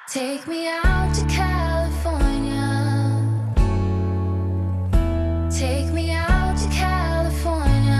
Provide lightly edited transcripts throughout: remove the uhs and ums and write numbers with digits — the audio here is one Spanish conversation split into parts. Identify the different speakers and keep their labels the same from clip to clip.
Speaker 1: Take me out to California. Take me out to California.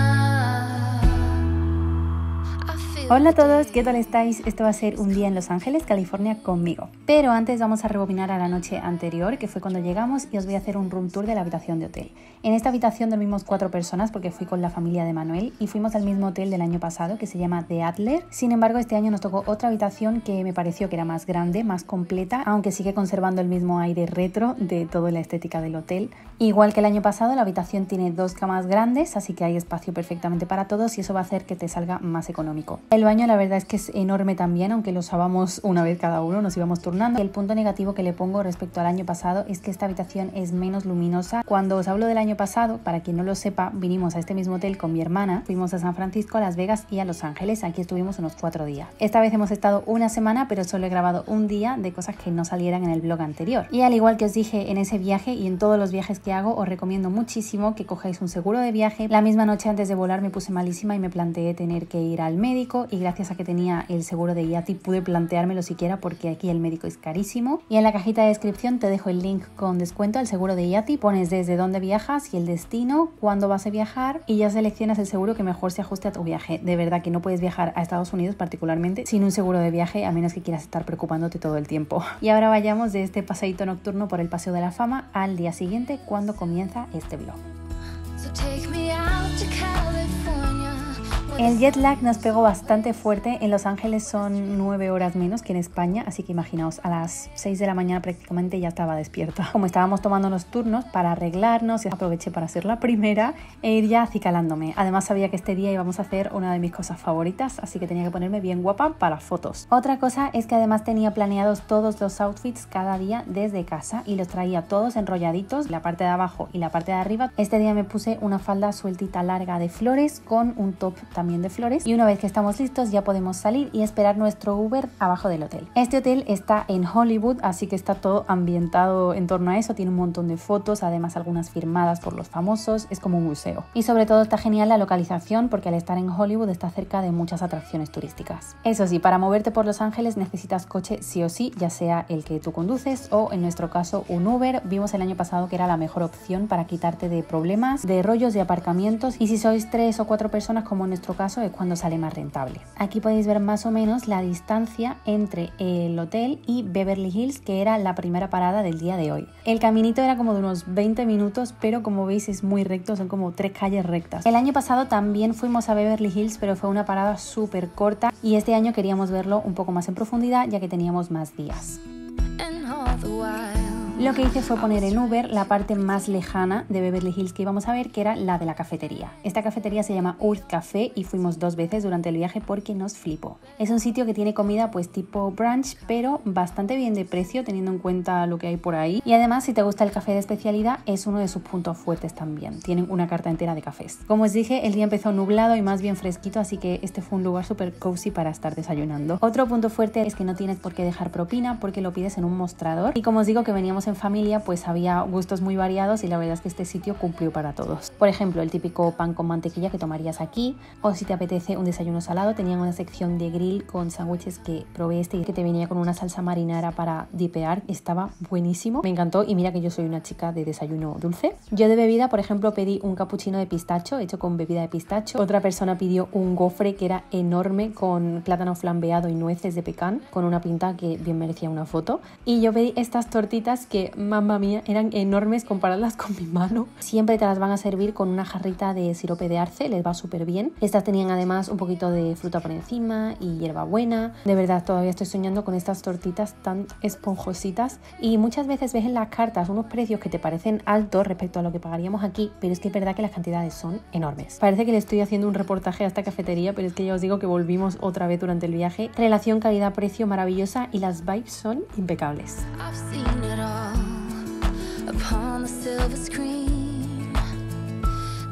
Speaker 2: Hola a todos, ¿qué tal estáis? Esto va a ser un día en Los Ángeles, California conmigo. Pero antes vamos a rebobinar a la noche anterior, que fue cuando llegamos, y os voy a hacer un room tour de la habitación de hotel. En esta habitación dormimos 4 personas porque fui con la familia de Manuel y fuimos al mismo hotel del año pasado que se llama The Adler. Sin embargo, este año nos tocó otra habitación que me pareció que era más grande, más completa, aunque sigue conservando el mismo aire retro de toda la estética del hotel. Igual que el año pasado, la habitación tiene 2 camas grandes, así que hay espacio perfectamente para todos y eso va a hacer que te salga más económico. El baño la verdad es que es enorme también, aunque lo usábamos una vez cada uno, nos íbamos turnando. Y el punto negativo que le pongo respecto al año pasado es que esta habitación es menos luminosa. Cuando os hablo del año pasado, para quien no lo sepa, vinimos a este mismo hotel con mi hermana, fuimos a San Francisco, a Las Vegas y a Los Ángeles. Aquí estuvimos unos 4 días. Esta vez hemos estado una semana, pero solo he grabado un día de cosas que no salieran en el vlog anterior. Y al igual que os dije en ese viaje y en todos los viajes que hago, os recomiendo muchísimo que cojáis un seguro de viaje. La misma noche antes de volar me puse malísima y me planteé tener que ir al médico, y gracias a que tenía el seguro de IATI pude planteármelo siquiera, porque aquí el médico es carísimo. Y en la cajita de descripción te dejo el link con descuento al seguro de IATI. Pones desde dónde viajas y el destino, cuándo vas a viajar, y ya seleccionas el seguro que mejor se ajuste a tu viaje. De verdad que no puedes viajar a Estados Unidos particularmente sin un seguro de viaje, a menos que quieras estar preocupándote todo el tiempo. Y ahora vayamos de este paseíto nocturno por el Paseo de la Fama al día siguiente, cuando comienza este vlog.
Speaker 1: So take me out to California.
Speaker 2: El jet lag nos pegó bastante fuerte. En Los Ángeles son 9 horas menos que en España, así que imaginaos, a las 6 de la mañana prácticamente ya estaba despierta. Como estábamos tomando los turnos para arreglarnos, aproveché para ser la primera e ir ya acicalándome. Además sabía que este día íbamos a hacer una de mis cosas favoritas, así que tenía que ponerme bien guapa para fotos. Otra cosa es que además tenía planeados todos los outfits cada día desde casa y los traía todos enrolladitos, la parte de abajo y la parte de arriba. Este día me puse una falda sueltita larga de flores con un top también de flores, y una vez que estamos listos ya podemos salir y esperar nuestro Uber abajo del hotel. Este hotel está en Hollywood, así que está todo ambientado en torno a eso, tiene un montón de fotos, además algunas firmadas por los famosos, es como un museo. Y sobre todo está genial la localización, porque al estar en Hollywood está cerca de muchas atracciones turísticas. Eso sí, para moverte por Los Ángeles necesitas coche sí o sí, ya sea el que tú conduces o en nuestro caso un Uber. Vimos el año pasado que era la mejor opción para quitarte de problemas, de rollos de aparcamientos, y si sois 3 o 4 personas como en nuestro caso es cuando sale más rentable. Aquí podéis ver más o menos la distancia entre el hotel y Beverly Hills, que era la primera parada del día de hoy. El caminito era como de unos 20 minutos, pero como veis es muy recto, son como 3 calles rectas. El año pasado también fuimos a Beverly Hills, pero fue una parada súper corta, y este año queríamos verlo un poco más en profundidad ya que teníamos más días.
Speaker 1: And all the while.
Speaker 2: Lo que hice fue poner en Uber la parte más lejana de Beverly Hills que íbamos a ver, que era la de la cafetería. Esta cafetería se llama Earth Café y fuimos 2 veces durante el viaje porque nos flipó. Es un sitio que tiene comida pues tipo brunch, pero bastante bien de precio teniendo en cuenta lo que hay por ahí. Y además, si te gusta el café de especialidad, es uno de sus puntos fuertes también. Tienen una carta entera de cafés. Como os dije, el día empezó nublado y más bien fresquito, así que este fue un lugar súper cozy para estar desayunando. Otro punto fuerte es que no tienes por qué dejar propina porque lo pides en un mostrador. Y como os digo que veníamos en familia, pues había gustos muy variados y la verdad es que este sitio cumplió para todos. Por ejemplo, el típico pan con mantequilla que tomarías aquí, o si te apetece un desayuno salado, tenían una sección de grill con sándwiches que probé este y que te venía con una salsa marinara para dipear. Estaba buenísimo, me encantó, y mira que yo soy una chica de desayuno dulce. Yo de bebida, por ejemplo, pedí un cappuccino de pistacho hecho con bebida de pistacho. Otra persona pidió un gofre que era enorme con plátano flambeado y nueces de pecan, con una pinta que bien merecía una foto. Y yo pedí estas tortitas que, mamma mía, eran enormes comparadas con mi mano. Siempre te las van a servir con una jarrita de sirope de arce, les va súper bien. Estas tenían además un poquito de fruta por encima y hierbabuena. De verdad, todavía estoy soñando con estas tortitas tan esponjositas. Y muchas veces ves en las cartas unos precios que te parecen altos respecto a lo que pagaríamos aquí, pero es que es verdad que las cantidades son enormes. Parece que le estoy haciendo un reportaje a esta cafetería, pero es que ya os digo que volvimos otra vez durante el viaje. Relación calidad-precio maravillosa y las vibes son impecables.
Speaker 1: I've seen it all upon the silver screen. The happy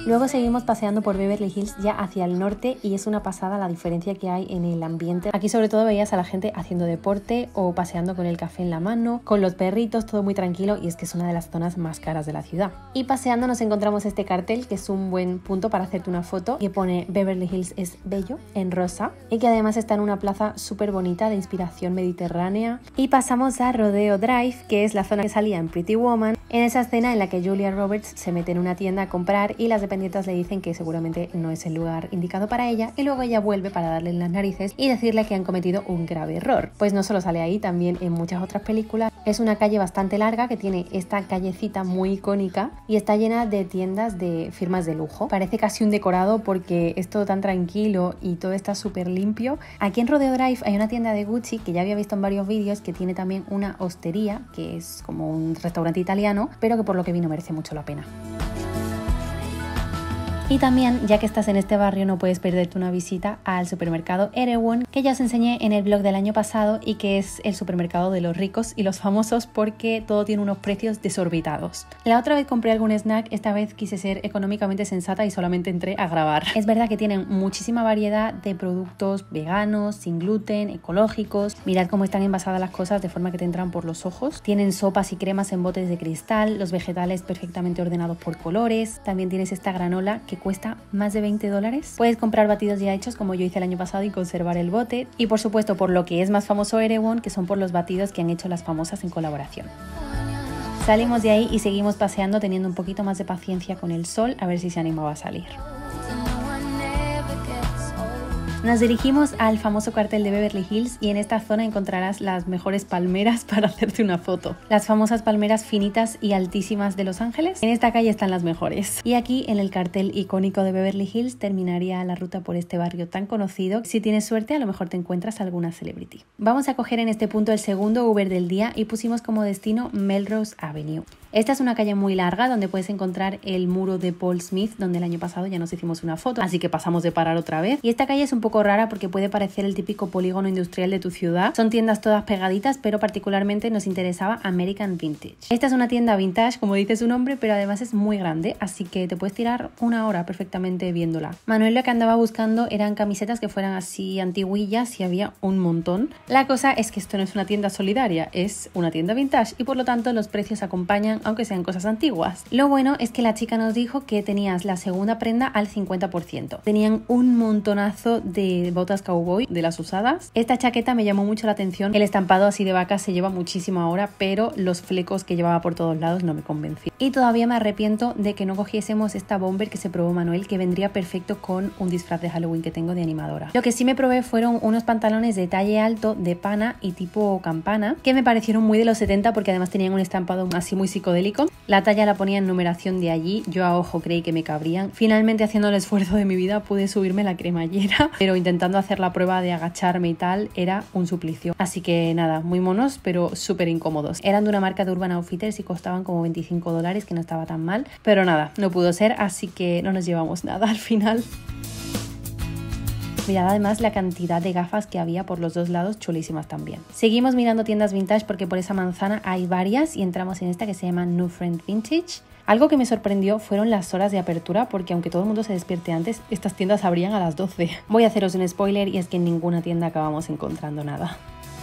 Speaker 2: Luego seguimos paseando por Beverly Hills ya hacia el norte y es una pasada la diferencia que hay en el ambiente. Aquí sobre todo veías a la gente haciendo deporte o paseando con el café en la mano, con los perritos, todo muy tranquilo, y es que es una de las zonas más caras de la ciudad. Y paseando nos encontramos este cartel que es un buen punto para hacerte una foto, que pone Beverly Hills es bello en rosa y que además está en una plaza súper bonita de inspiración mediterránea. Y pasamos a Rodeo Drive, que es la zona que salía en Pretty Woman, en esa escena en la que Julia Roberts se mete en una tienda a comprar y las dependientes le dicen que seguramente no es el lugar indicado para ella, y luego ella vuelve para darle en las narices y decirle que han cometido un grave error. Pues no solo sale ahí, también en muchas otras películas. Es una calle bastante larga que tiene esta callecita muy icónica y está llena de tiendas de firmas de lujo. Parece casi un decorado porque es todo tan tranquilo y todo está súper limpio. Aquí en Rodeo Drive hay una tienda de Gucci que ya había visto en varios vídeos, que tiene también una hostería, que es como un restaurante italiano, pero que por lo que vino merece mucho la pena. Y también, ya que estás en este barrio, no puedes perderte una visita al supermercado Erewhon, que ya os enseñé en el blog del año pasado y que es el supermercado de los ricos y los famosos porque todo tiene unos precios desorbitados. La otra vez compré algún snack, esta vez quise ser económicamente sensata y solamente entré a grabar. Es verdad que tienen muchísima variedad de productos veganos, sin gluten, ecológicos. Mirad cómo están envasadas las cosas de forma que te entran por los ojos. Tienen sopas y cremas en botes de cristal, los vegetales perfectamente ordenados por colores. También tienes esta granola que cuesta más de $20. Puedes comprar batidos ya hechos como yo hice el año pasado y conservar el bote. Y por supuesto por lo que es más famoso Erewhon, que son por los batidos que han hecho las famosas en colaboración. Salimos de ahí y seguimos paseando teniendo un poquito más de paciencia con el sol, a ver si se animaba a salir. Nos dirigimos al famoso cuartel de Beverly Hills y en esta zona encontrarás las mejores palmeras para hacerte una foto. Las famosas palmeras finitas y altísimas de Los Ángeles. En esta calle están las mejores. Y aquí, en el cartel icónico de Beverly Hills, terminaría la ruta por este barrio tan conocido. Si tienes suerte, a lo mejor te encuentras alguna celebrity. Vamos a coger en este punto el segundo Uber del día y pusimos como destino Melrose Avenue. Esta es una calle muy larga donde puedes encontrar el muro de Paul Smith, donde el año pasado ya nos hicimos una foto, así que pasamos de parar otra vez. Y esta calle es un poco rara porque puede parecer el típico polígono industrial de tu ciudad. Son tiendas todas pegaditas, pero particularmente nos interesaba American Vintage. Esta es una tienda vintage, como dice su nombre, pero además es muy grande, así que te puedes tirar una hora perfectamente viéndola. Manuel lo que andaba buscando eran camisetas que fueran así antiguillas y había un montón. La cosa es que esto no es una tienda solidaria, es una tienda vintage y por lo tanto los precios acompañan aunque sean cosas antiguas. Lo bueno es que la chica nos dijo que tenías la segunda prenda al 50%. Tenían un montonazo de botas cowboy de las usadas. Esta chaqueta me llamó mucho la atención. El estampado así de vaca se lleva muchísimo ahora, pero los flecos que llevaba por todos lados no me convencieron. Y todavía me arrepiento de que no cogiésemos esta bomber que se probó Manuel, que vendría perfecto con un disfraz de Halloween que tengo de animadora. Lo que sí me probé fueron unos pantalones de talle alto de pana y tipo campana, que me parecieron muy de los 70 porque además tenían un estampado así muy psicodélico. La talla la ponía en numeración de allí, yo a ojo creí que me cabrían. Finalmente, haciendo el esfuerzo de mi vida, pude subirme la cremallera, pero intentando hacer la prueba de agacharme y tal, era un suplicio. Así que nada, muy monos, pero súper incómodos. Eran de una marca de Urban Outfitters y costaban como $25, que no estaba tan mal, pero nada, no pudo ser, así que no nos llevamos nada al final. Mirad además la cantidad de gafas que había por los dos lados, chulísimas también. Seguimos mirando tiendas vintage porque por esa manzana hay varias y entramos en esta que se llama New Friend Vintage. Algo que me sorprendió fueron las horas de apertura porque aunque todo el mundo se despierte antes, estas tiendas abrían a las 12. Voy a haceros un spoiler y es que en ninguna tienda acabamos encontrando nada.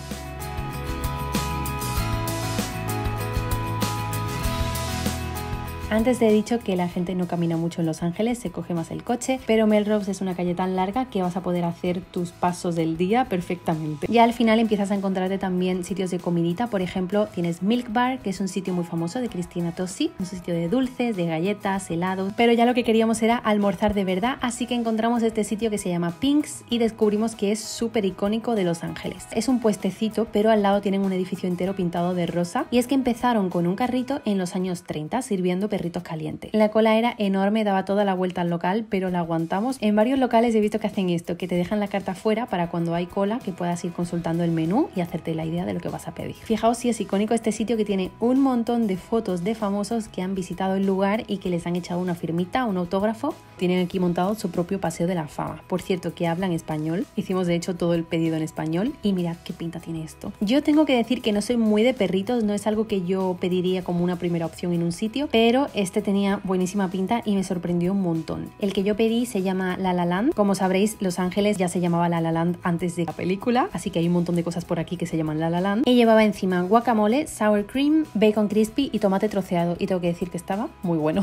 Speaker 2: Antes te he dicho que la gente no camina mucho en Los Ángeles, se coge más el coche, pero Melrose es una calle tan larga que vas a poder hacer tus pasos del día perfectamente. Ya al final empiezas a encontrarte también sitios de comidita, por ejemplo tienes Milk Bar, que es un sitio muy famoso de Cristina Tosi, un sitio de dulces, de galletas, helados, pero ya lo que queríamos era almorzar de verdad, así que encontramos este sitio que se llama Pink's y descubrimos que es súper icónico de Los Ángeles. Es un puestecito, pero al lado tienen un edificio entero pintado de rosa y es que empezaron con un carrito en los años 30 sirviendo perritos calientes. La cola era enorme, daba toda la vuelta al local, pero la aguantamos. En varios locales he visto que hacen esto, que te dejan la carta fuera para cuando hay cola que puedas ir consultando el menú y hacerte la idea de lo que vas a pedir. Fijaos si es icónico este sitio, que tiene un montón de fotos de famosos que han visitado el lugar y que les han echado una firmita, un autógrafo. Tienen aquí montado su propio paseo de la fama. Por cierto, que hablan español. Hicimos de hecho todo el pedido en español y mirad qué pinta tiene esto. Yo tengo que decir que no soy muy de perritos, no es algo que yo pediría como una primera opción en un sitio, pero este tenía buenísima pinta y me sorprendió un montón. El que yo pedí se llama La La Land. Como sabréis, Los Ángeles ya se llamaba La La Land antes de la película, así que hay un montón de cosas por aquí que se llaman La La Land. Y llevaba encima guacamole, sour cream, bacon crispy y tomate troceado, y tengo que decir que estaba muy bueno.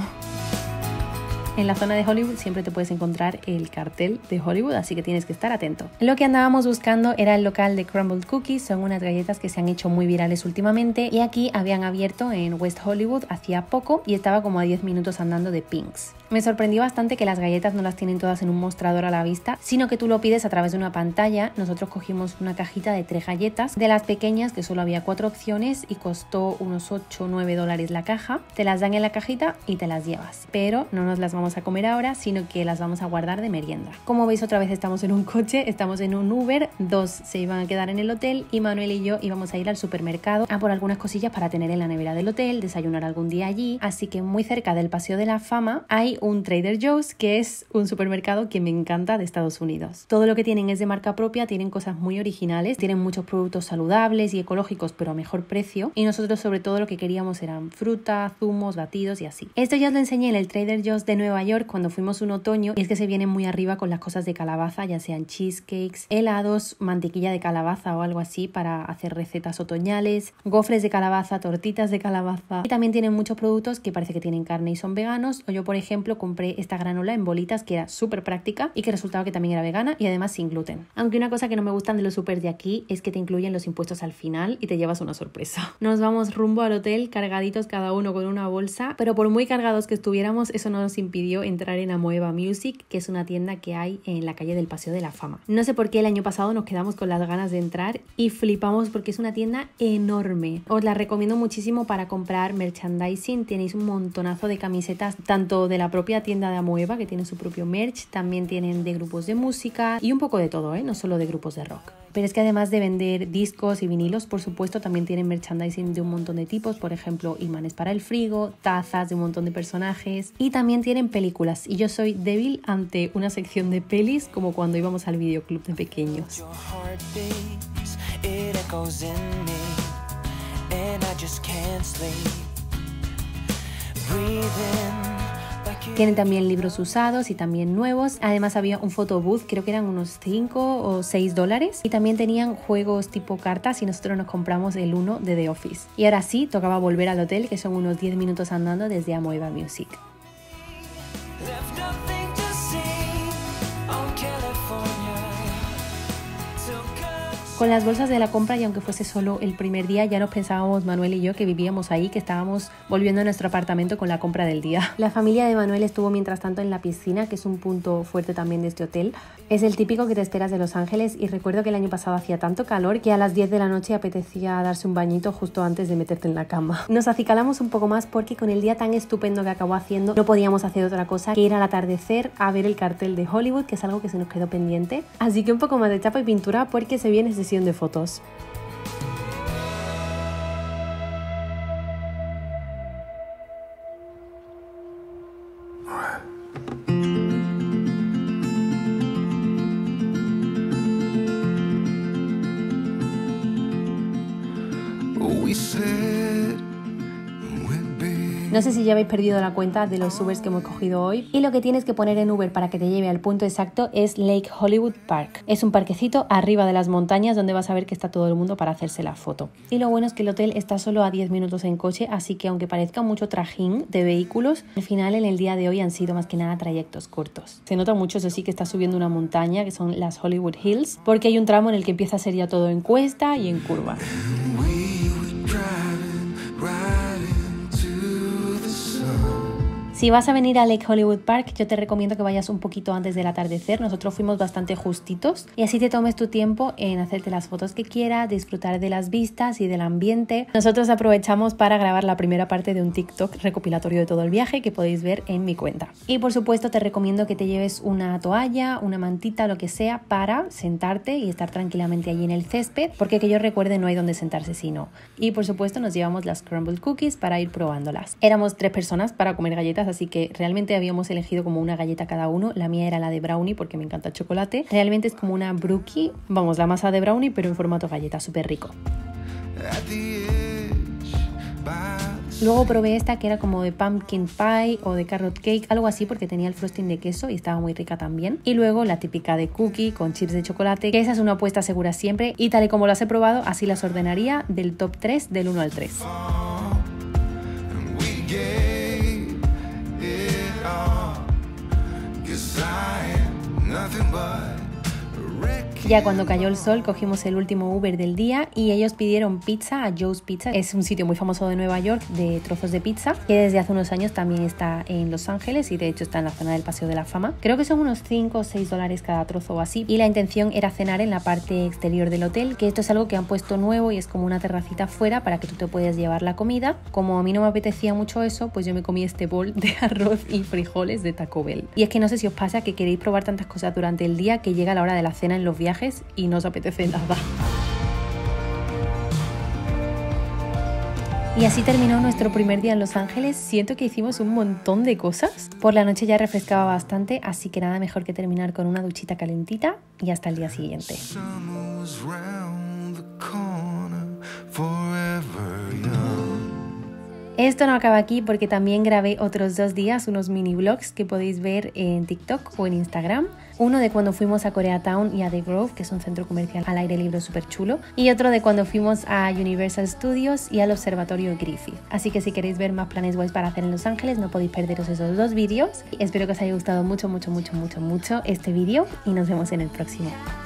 Speaker 2: En la zona de Hollywood siempre te puedes encontrar el cartel de Hollywood, así que tienes que estar atento. Lo que andábamos buscando era el local de Crumbled Cookies, son unas galletas que se han hecho muy virales últimamente y aquí habían abierto en West Hollywood hacía poco y estaba como a 10 minutos andando de Pink's. Me sorprendió bastante que las galletas no las tienen todas en un mostrador a la vista, sino que tú lo pides a través de una pantalla. Nosotros cogimos una cajita de 3 galletas, de las pequeñas que solo había 4 opciones y costó unos 8 o 9 dólares la caja. Te las dan en la cajita y te las llevas, pero no nos las vamos a comer ahora, sino que las vamos a guardar de merienda. Como veis, otra vez estamos en un coche, estamos en un Uber, 2 se iban a quedar en el hotel y Manuel y yo íbamos a ir al supermercado a por algunas cosillas para tener en la nevera del hotel, desayunar algún día allí. Así que muy cerca del Paseo de la Fama hay un Trader Joe's, que es un supermercado que me encanta de Estados Unidos. Todo lo que tienen es de marca propia, tienen cosas muy originales, tienen muchos productos saludables y ecológicos pero a mejor precio, y nosotros sobre todo lo que queríamos eran fruta, zumos, batidos y así. Esto ya os lo enseñé en el Trader Joe's de Nueva York cuando fuimos un otoño, y es que se vienen muy arriba con las cosas de calabaza, ya sean cheesecakes, helados, mantequilla de calabaza o algo así para hacer recetas otoñales, gofres de calabaza, tortitas de calabaza, y también tienen muchos productos que parece que tienen carne y son veganos. O yo, por ejemplo, compré esta granola en bolitas que era súper práctica y que resultaba que también era vegana y además sin gluten. Aunque una cosa que no me gustan de los supers de aquí es que te incluyen los impuestos al final y te llevas una sorpresa. Nos vamos rumbo al hotel cargaditos cada uno con una bolsa, pero por muy cargados que estuviéramos, eso no nos impidió entrar en Amoeba Music, que es una tienda que hay en la calle del Paseo de la Fama. No sé por qué el año pasado nos quedamos con las ganas de entrar y flipamos porque es una tienda enorme. Os la recomiendo muchísimo para comprar merchandising. Tenéis un montonazo de camisetas, tanto de la propia tienda de Amoeba, que tiene su propio merch, también tienen de grupos de música y un poco de todo, no solo de grupos de rock. Pero es que además de vender discos y vinilos, por supuesto, también tienen merchandising de un montón de tipos, por ejemplo, imanes para el frigo, tazas de un montón de personajes, y también tienen películas. Y yo soy débil ante una sección de pelis, como cuando íbamos al videoclub de pequeños. Tienen también libros usados y también nuevos. Además había un photo booth, creo que eran unos 5 o 6 dólares. Y también tenían juegos tipo cartas y nosotros nos compramos el 1 de The Office. Y ahora sí, tocaba volver al hotel, que son unos 10 minutos andando desde Amoeba Music. Con las bolsas de la compra, y aunque fuese solo el primer día, ya nos pensábamos Manuel y yo que vivíamos ahí, que estábamos volviendo a nuestro apartamento con la compra del día. La familia de Manuel estuvo mientras tanto en la piscina, que es un punto fuerte también de este hotel. Es el típico que te esperas de Los Ángeles, y recuerdo que el año pasado hacía tanto calor que a las 10 de la noche apetecía darse un bañito justo antes de meterte en la cama. Nos acicalamos un poco más porque con el día tan estupendo que acabó haciendo no podíamos hacer otra cosa que ir al atardecer a ver el cartel de Hollywood, que es algo que se nos quedó pendiente. Así que un poco más de chapa y pintura porque se viene sesión de fotos. No sé si ya habéis perdido la cuenta de los Ubers que hemos cogido hoy, y lo que tienes que poner en Uber para que te lleve al punto exacto es Lake Hollywood Park. Es un parquecito arriba de las montañas donde vas a ver que está todo el mundo para hacerse la foto. Y lo bueno es que el hotel está solo a 10 minutos en coche, así que aunque parezca mucho trajín de vehículos, al final en el día de hoy han sido más que nada trayectos cortos. Se nota mucho, eso sí, que está subiendo una montaña que son las Hollywood Hills, porque hay un tramo en el que empieza a ser ya todo en cuesta y en curva. Si vas a venir a Lake Hollywood Park, yo te recomiendo que vayas un poquito antes del atardecer. Nosotros fuimos bastante justitos y así te tomes tu tiempo en hacerte las fotos que quieras, disfrutar de las vistas y del ambiente. Nosotros aprovechamos para grabar la primera parte de un TikTok recopilatorio de todo el viaje que podéis ver en mi cuenta. Y por supuesto te recomiendo que te lleves una toalla, una mantita, lo que sea, para sentarte y estar tranquilamente allí en el césped, porque que yo recuerde no hay donde sentarse si no. Y por supuesto nos llevamos las crumbled cookies para ir probándolas. Éramos 3 personas para comer galletas, así que realmente habíamos elegido como una galleta cada uno. La mía era la de brownie porque me encanta el chocolate. Realmente es como una brookie, vamos, la masa de brownie pero en formato galleta, súper rico. Luego probé esta que era como de pumpkin pie o de carrot cake, algo así, porque tenía el frosting de queso y estaba muy rica también. Y luego la típica de cookie con chips de chocolate, que esa es una apuesta segura siempre, y tal y como las he probado, así las ordenaría del top 3 del 1 al 3. Ya cuando cayó el sol cogimos el último Uber del día y ellos pidieron pizza a Joe's Pizza. Es un sitio muy famoso de Nueva York de trozos de pizza que desde hace unos años también está en Los Ángeles y de hecho está en la zona del Paseo de la Fama. Creo que son unos 5 o 6 dólares cada trozo o así, y la intención era cenar en la parte exterior del hotel, que esto es algo que han puesto nuevo y es como una terracita afuera para que tú te puedas llevar la comida. Como a mí no me apetecía mucho eso, pues yo me comí este bol de arroz y frijoles de Taco Bell. Y es que no sé si os pasa que queréis probar tantas cosas durante el día que llega la hora de la cena en los viajes y no os apetece nada. Y así terminó nuestro primer día en Los Ángeles. Siento que hicimos un montón de cosas. Por la noche ya refrescaba bastante, así que nada mejor que terminar con una duchita calentita y hasta el día siguiente. Esto no acaba aquí porque también grabé otros 2 días unos mini vlogs que podéis ver en TikTok o en Instagram. Uno de cuando fuimos a Koreatown y a The Grove, que es un centro comercial al aire libre súper chulo. Y otro de cuando fuimos a Universal Studios y al Observatorio Griffith. Así que si queréis ver más planes guays para hacer en Los Ángeles, no podéis perderos esos 2 vídeos. Espero que os haya gustado mucho este vídeo y nos vemos en el próximo.